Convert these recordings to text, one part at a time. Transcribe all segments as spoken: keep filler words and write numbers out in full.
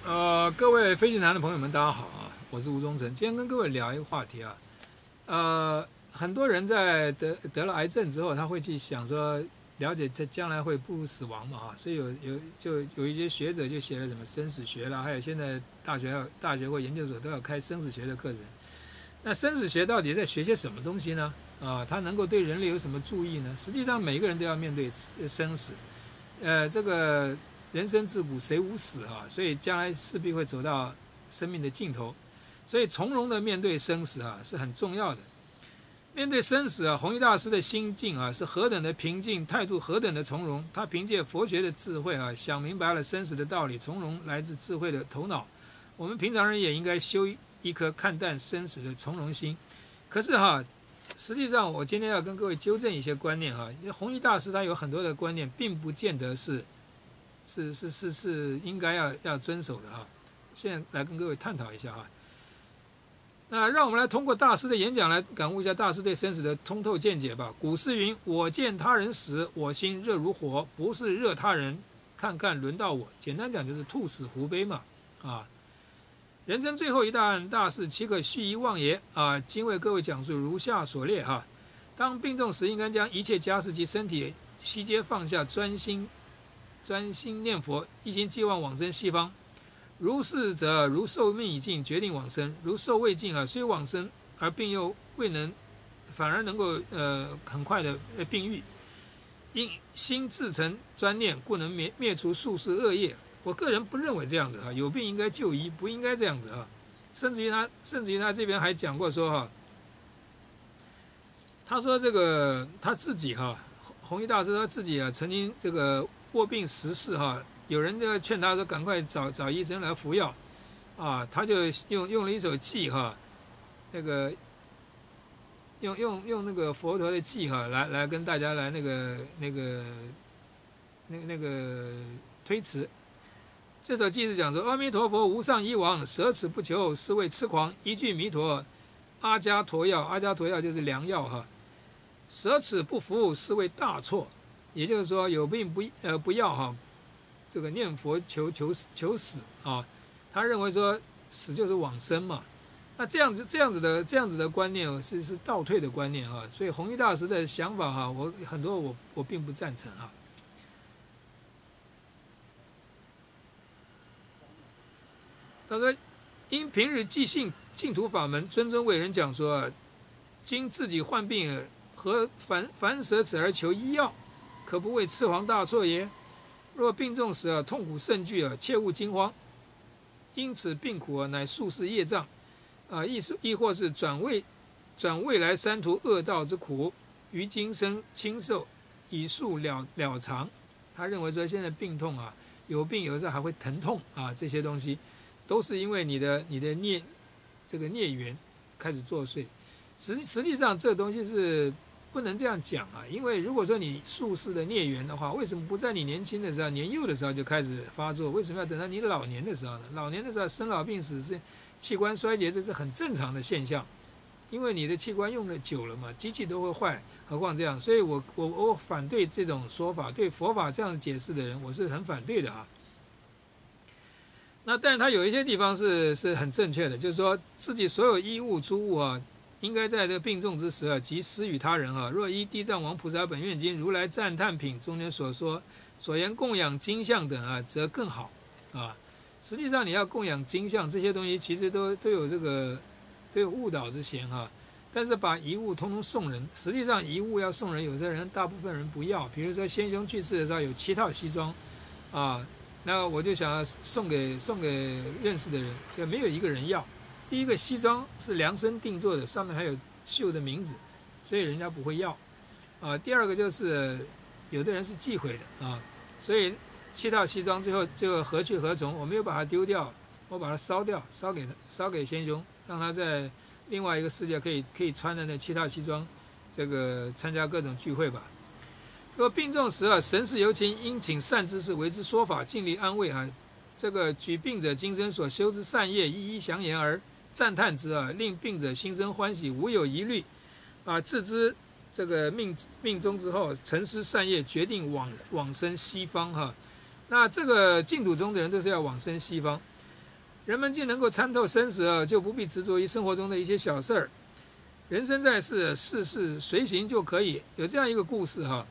呃，各位飞行团的朋友们，大家好啊！我是吴忠诚，今天跟各位聊一个话题啊。呃，很多人在得得了癌症之后，他会去想说，了解这将来会步入死亡嘛啊，所以有有就有一些学者就写了什么生死学啦，还有现在大学要大学或研究所都要开生死学的课程。那生死学到底在学些什么东西呢？啊，它能够对人类有什么注意呢？实际上，每个人都要面对生死。呃，这个人生自古谁无死啊？所以将来势必会走到生命的尽头，所以从容的面对生死啊是很重要的。面对生死啊，弘一大师的心境啊是何等的平静，态度何等的从容。他凭借佛学的智慧啊，想明白了生死的道理，从容来自智慧的头脑。我们平常人也应该修一颗看淡生死的从容心。可是哈，实际上我今天要跟各位纠正一些观念哈，因为弘一大师他有很多的观念，并不见得是是是是是应该要要遵守的哈。现在来跟各位探讨一下哈。那让我们来通过大师的演讲来感悟一下大师对生死的通透见解吧。古诗云：“我见他人死，我心热如火。不是热他人，看看轮到我。”简单讲就是兔死狐悲嘛。啊，人生最后一大大事，岂可蓄意忘也？啊，今为各位讲述如下所列哈。当病重时，应该将一切家事及身体悉皆放下，专心专心念佛，一心寄望往生西方。如是则，如寿命已尽，决定往生；如寿未尽啊，虽往生，而病又未能，反而能够呃很快的病愈。因心自成专念，故能灭灭除宿世恶业。我个人不认为这样子啊，有病应该就医，不应该这样子啊。甚至于他，甚至于他这边还讲过说哈，他说这个他自己哈，弘一大师他自己啊，曾经这个卧病十世哈。有人就劝他说：“赶快找找医生来服药，啊，他就用用了一首偈哈，那个用用用那个佛陀的偈哈，来来跟大家来那个那个那那个推辞。这首偈是讲说：阿弥陀佛，无上医王，舍此不求，是谓痴狂。一句弥陀，阿伽陀药，阿伽陀药就是良药哈。舍此不服，是谓大错。也就是说，有病不呃不要哈。”这个念佛求求求死啊，他认为说死就是往生嘛，那这样子这样子的这样子的观念是是倒退的观念哈，所以弘一大师的想法哈，我很多我我并不赞成哈。他说，因平日既信净土法门，谆谆为人讲说，今自己患病，何凡凡舍此而求医药，可不为痴狂大错也？若病重时啊，痛苦甚剧啊，切勿惊慌。因此病苦啊，乃宿世业障啊，亦是亦或是转未转未来三途恶道之苦，于今生轻受，以速了了偿。他认为说，现在病痛啊，有病有时候还会疼痛啊，这些东西都是因为你的你的孽这个孽缘开始作祟。实实际上，这个东西是不能这样讲啊，因为如果说你宿世的孽缘的话，为什么不在你年轻的时候、年幼的时候就开始发作？为什么要等到你老年的时候呢？老年的时候生老病死是器官衰竭，这是很正常的现象，因为你的器官用的久了嘛，机器都会坏，何况这样？所以我我我反对这种说法，对佛法这样解释的人，我是很反对的啊。那但是他有一些地方是是很正确的，就是说自己所有衣物诸物啊。应该在这个病重之时啊，即施与他人啊。若依地藏王菩萨本愿经如来赞叹品中间所说所言供养经像等啊，则更好啊。实际上你要供养经像这些东西，其实都都有这个都有误导之嫌哈、啊。但是把遗物通通送人，实际上遗物要送人，有些人大部分人不要。比如说先兄去世的时候有七套西装啊，那我就想要送给送给认识的人，就没有一个人要。第一个西装是量身定做的，上面还有绣的名字，所以人家不会要啊。第二个就是有的人是忌讳的啊，所以七套西装最后最后何去何从？我没有把它丢掉，我把它烧掉，烧给烧给先兄，让他在另外一个世界可以可以穿的那七套西装，这个参加各种聚会吧。若病重时啊，神事有情，应请善知识为之说法，尽力安慰啊。这个举病者今生所修之善业，一一详言而赞叹之啊，令病者心生欢喜，无有疑虑啊，自知这个命命中之后，沉思善业，决定往往生西方哈。那这个净土中的人都是要往生西方， 人们既能够参透生死啊，就不必执着于生活中的一些小事儿。人生在世，事事随行就可以。有这样一个故事哈，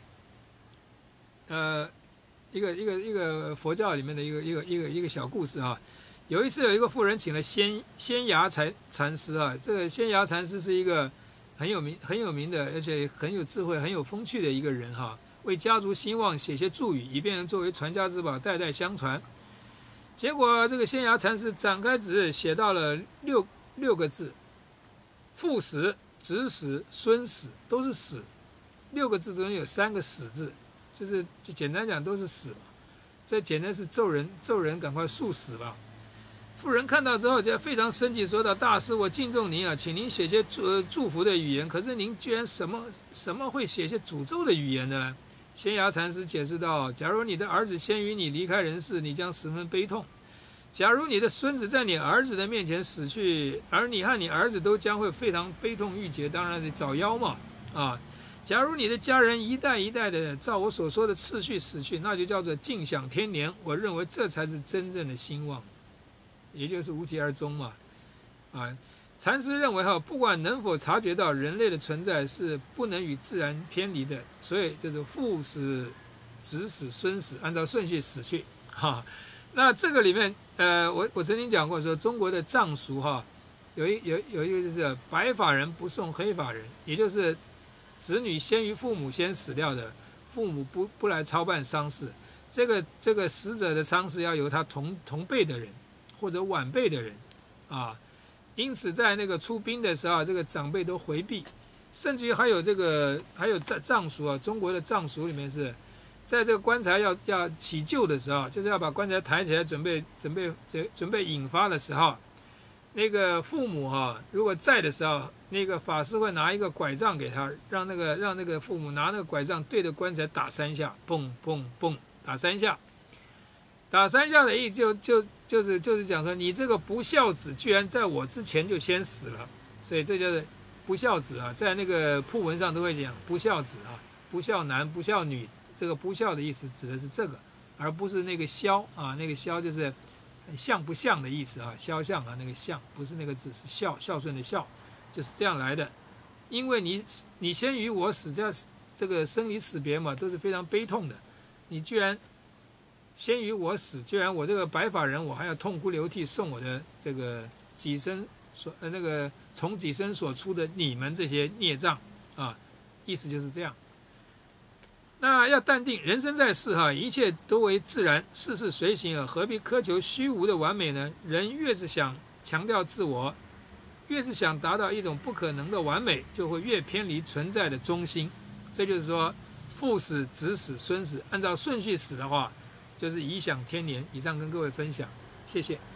呃，一个一个一个佛教里面的一个一个一个一个小故事哈。有一次有一个妇人请了仙仙崖禅禅师啊，这个仙崖禅师是一个很有名很有名的，而且很有智慧、很有风趣的一个人哈。为家族兴旺写些注语，以便作为传家之宝，代代相传。结果这个仙崖禅师展开纸，写到了六六个字：父死、子死、孙死，都是死。六个字中有三个死字，就是就简单讲都是死嘛。这简单是咒人，咒人赶快速死吧。妇人看到之后就非常生气，说道：“大师，我敬重您啊，请您写些祝、呃、祝福的语言。可是您居然什么什么会写些诅咒的语言的呢？”仙崖禅师解释道：“假如你的儿子先于你离开人世，你将十分悲痛；假如你的孙子在你儿子的面前死去，而你和你儿子都将会非常悲痛欲绝，当然是早夭嘛啊！假如你的家人一代一代的照我所说的次序死去，那就叫做尽享天年。我认为这才是真正的兴旺，也就是无疾而终嘛啊！”禅师认为哈，不管能否察觉到人类的存在是不能与自然偏离的，所以就是父死、子死、孙死，按照顺序死去哈。那这个里面，呃，我我曾经讲过说，中国的藏俗哈，有一有有一个就是白发人不送黑发人，也就是子女先于父母先死掉的，父母不不来操办丧事，这个这个死者的丧事要由他同同辈的人或者晚辈的人啊。因此，在那个出殡的时候，这个长辈都回避，甚至于还有这个还有藏藏俗啊，中国的藏俗里面是，在这个棺材要要起救的时候，就是要把棺材抬起来，准备准备准准备引发的时候，那个父母哈、啊，如果在的时候，那个法师会拿一个拐杖给他，让那个让那个父母拿那个拐杖对着棺材打三下，嘣嘣嘣，打三下。打三下的意思就就就是就是讲说，你这个不孝子居然在我之前就先死了，所以这就是不孝子啊，在那个铺文上都会讲不孝子啊，不孝男、不孝女，这个不孝的意思指的是这个，而不是那个孝啊，那个孝就是像不像的意思啊，肖像啊，那个像不是那个字，是孝孝顺的孝，就是这样来的。因为你你先于我死，这样这个生离死别嘛，都是非常悲痛的，你居然先于我死，居然我这个白发人，我还要痛哭流涕送我的这个己身所呃那个从己身所出的你们这些孽障啊，意思就是这样。那要淡定，人生在世哈，一切都为自然，事事随行啊，何必苛求虚无的完美呢？人越是想强调自我，越是想达到一种不可能的完美，就会越偏离存在的中心。这就是说，父死、子死、孙死，按照顺序死的话，就是颐享天年。以上跟各位分享，谢谢。